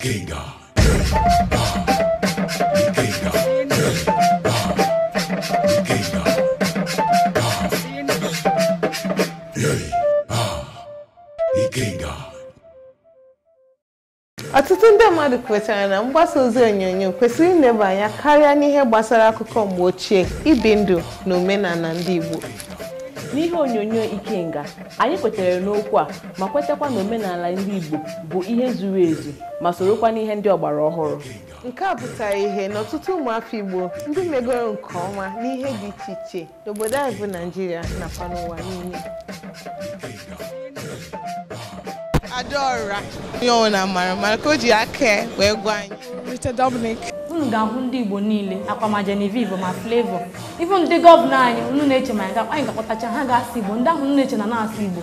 Ikenga. Ọtụtụ ndị mmadụ kwetara na mgbasa ozi onyonyo kwesịrị ileba anya karịa n'ihe gbasara akụkọ mgbe ochie, ibi ndụ na omenala ndị Igbo. N'ihe onyonyo Ikenga, anyị kwetere n'okwu a ma kwetekwa na omenala ndị Igbo bụ ihe zuru ezu ma sorokwa n'ihe ndị ọgbara ọhụrụ. Nke a pụtara ihe na ọtụtụ ụmụafọ Igbo ndị megoro nke ọma n'ihe dị iche iche n'obodo anyị bụ Naịjirịa nakwa n'ụwa niile. Adaora onye ọbụla mara ka o ji aka wee gwa anyị. Rita Dominic. Unu ga-ahụ ndị Igbo niile akwa ma Genevieve ma Flavor. Even ndị gọvanọ anyị unu na-eche ma anyị ga-akpọtacha ha ga-asụ Igbo. Ndị ahụ unu na-eche na na-asụ Igbo.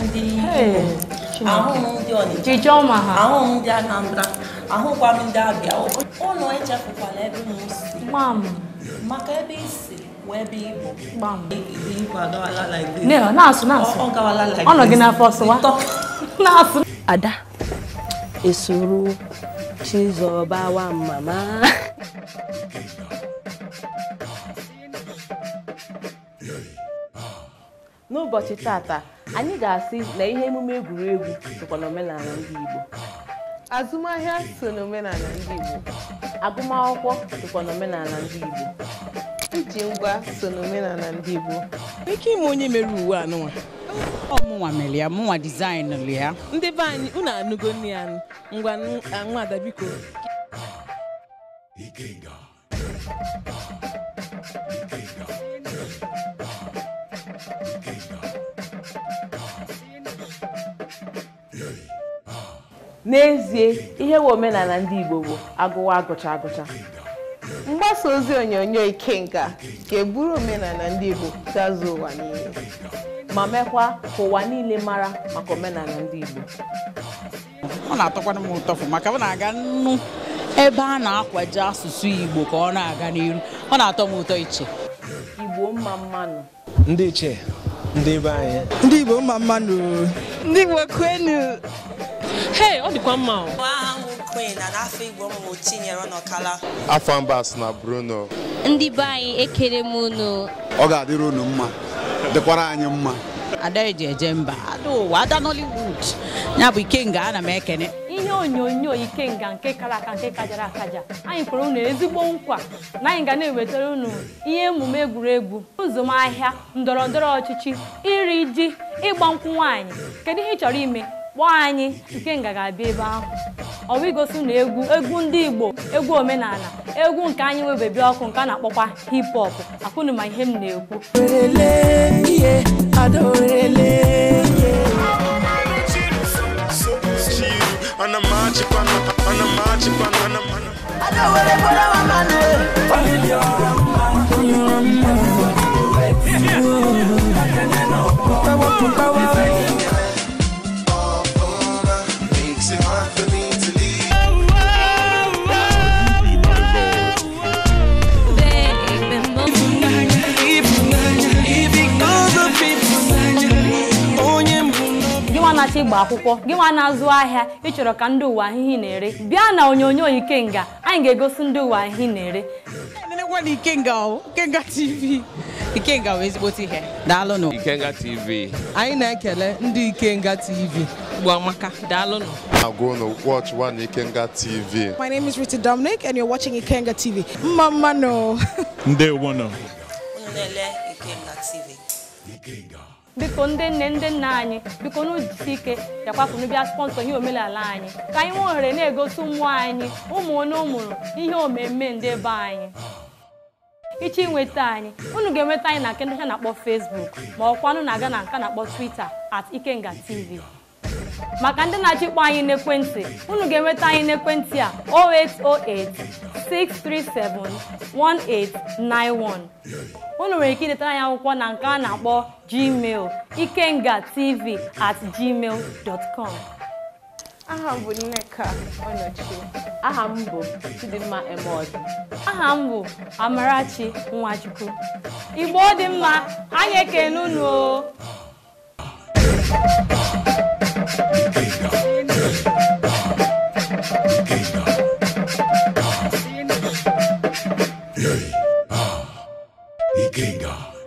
Ahụhụ ndị Ọnịcha. Chichọma ha. Ahụhụ ndị Anambra. Ahụkwa m ndị Abịa. Ụnụ echefukwala ebe unu si. Gbam. Maka ebe isi wee ebe Igbo. Gbam. Igbo agawala like this. Na-asụ. Ọ gawala like this. Ọ nọ gị n'afọ sụwa. Na-asụ. Ada esoro Chizoba wa mama. N'ụbọchị tata, anyị ga-asị na ihe emume egwuregwu sokwa n'omenala ndị Igbo. Azụmahịa so n'omenala ndị Igbo. Agụmakwụkwọ sokwa n'omenala ndị Igbo. Iji ngwa so n'omenala ndị Igbo. Ike ime onye mere uwe anụnwa. Ọmụnwa mere ya, mụnwa dizaịnụ ya. Ndị be anyị unu anụgo nne ya ngwa nwa ada biko. Ikenga. N'ezie, ihe we omenala ndị Igbo bụ agụwa agụcha. Mgbasa ozi onyonyo Ikenga ga-eburu omenala ndị Igbo gazuo ụwa niile ma mekwa ka ụwa niile mara maka omenala ndị Igbo. Ọ na-atọkwana m ụtọ maka ọ na-aga nnu ebe a na-akwaje asụsụ Igbo ka ọ na-aga n'iru. Ọ na-atọ m ụtọ iche. Igbo mma mmanụ. Ndị iche, ndị be anyị. Ndị Igbo mma mmanụ. Ndị Igbo kwenu. Hey, ọ dịkwa mma o. Queen na n'afọ Igbo m Chinyere Ọnọkala. Afọ Mbas na Bruno. Ndị be anyị ekele m unu. Ọ ga-adịrị unu mma, dịkwara anyị mma. Ada eji eje mba, ada ụwa, ada Nollywood. Ya bụ Ikenga ana m ekene. Ihe onyonyo Ikenga nke kara aka nke kajara akaja. Anyị kwere unu ezigbo nkwa na anyị ga na-ewetara unu ihe emume egwuregwu, nzụmahịa, ndọrọndọrọ ọchịchị, iri ji, ịgba nkwụ nwaanyị. Kedu ihe ị chọrọ ime? Kpọọ anyị, Ikenga ga-abịa ebe ahụ. Ọ bụ igosi na egwu ndị Igbo, egwu omenala, egwu nke anyị webebi ọkụ nke a na-akpọkwa hip hop. Akwụnụ ma ihe m na-ekwu. Na-achị ịgba akwụkwọ gị nwa na-azụ ahịa ịchọrọ ka ndị ụwa ahịhị na-ere bịa na onyonyo Ikenga anyị ga-egosi ndị ụwa ahịhị na-ere. Ikenga TV. Ikenga wee ezigbote ihe. Daalụnụ. Ikenga TV. Anyị na-ekele ndị Ikenga TV. Ugbu amaka, daalụnụ. Agụnụ watch one Ikenga TV. My name is Rita Dominic and you're watching Ikenga TV. Mama no. Ndewo no. Unu na-ele Ikenga TV. Ikenga. Biko ndị nne ndị nna anyị biko n'ujisi ike yakwapụnụ bịa sponsor ihe omenala anyị ka anyị nwee ohere na-egosi ụmụ anyị ụmụ onye ụmụrụ ihe omemme ndị be anyị. Ichi nweta anyị unu ga-enweta anyị na nke ndị na-akpọ Facebook ma ọkwanụ na-aga na nke na-akpọ Twitter @Ikenga TV. Maka ndị na-achịkpọ anyị n'ekwentị unu ga-enweta anyị n'ekwentị a 0808 637 1891. Unu nwere ike idetara anyị akwụkwọ na nke a na-akpọ Gmail ikengatv@gmail.com. Aha m bụ Nneka Ọnọchie. Aha m bụ Chidimma Emodi. Aha m bụ Amarachi Nwachukwu. Igbo dị mma, anyị ekele unu o. Ikenga. Ikenga.